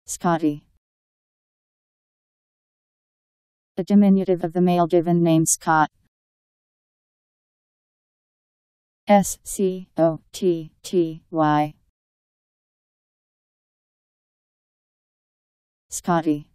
Scotty. A diminutive of the male given name Scott. Scotty. Scotty.